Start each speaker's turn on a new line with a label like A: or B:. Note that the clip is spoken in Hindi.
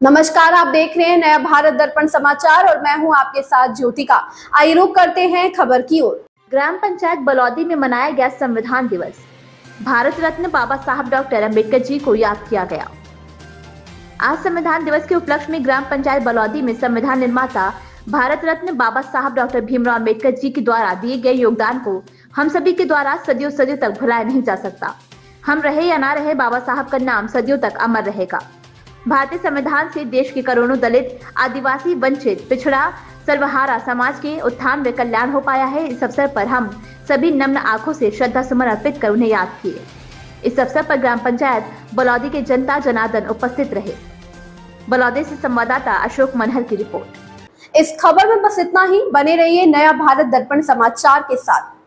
A: नमस्कार, आप देख रहे हैं नया भारत दर्पण समाचार और मैं हूं आपके साथ ज्योतिका। आइए रुक करते हैं खबर की ओर।
B: ग्राम पंचायत बलौदी में मनाया गया संविधान दिवस। भारत रत्न बाबा साहब डॉक्टर अम्बेडकर जी को याद किया गया। आज संविधान दिवस के उपलक्ष्य में ग्राम पंचायत बलौदी में संविधान निर्माता भारत रत्न बाबा साहब डॉक्टर भीमराव अम्बेडकर जी के द्वारा दिए गए योगदान को हम सभी के द्वारा सदियों सदियों तक भुलाया नहीं जा सकता। हम रहे या ना रहे, बाबा साहब का नाम सदियों तक अमर रहेगा। भारतीय संविधान से देश के करोड़ों दलित, आदिवासी, वंचित, पिछड़ा, सर्वहारा समाज के उत्थान व कल्याण हो पाया है। इस अवसर पर हम सभी नम्र आंखों से श्रद्धा सुमन अर्पित कर उन्हें याद किए। इस अवसर पर ग्राम पंचायत बलौदी के जनता जनार्दन उपस्थित रहे। बलौदी से संवाददाता अशोक मनहर की रिपोर्ट।
A: इस खबर में बस इतना ही। बने रहिए नया भारत दर्पण समाचार के साथ।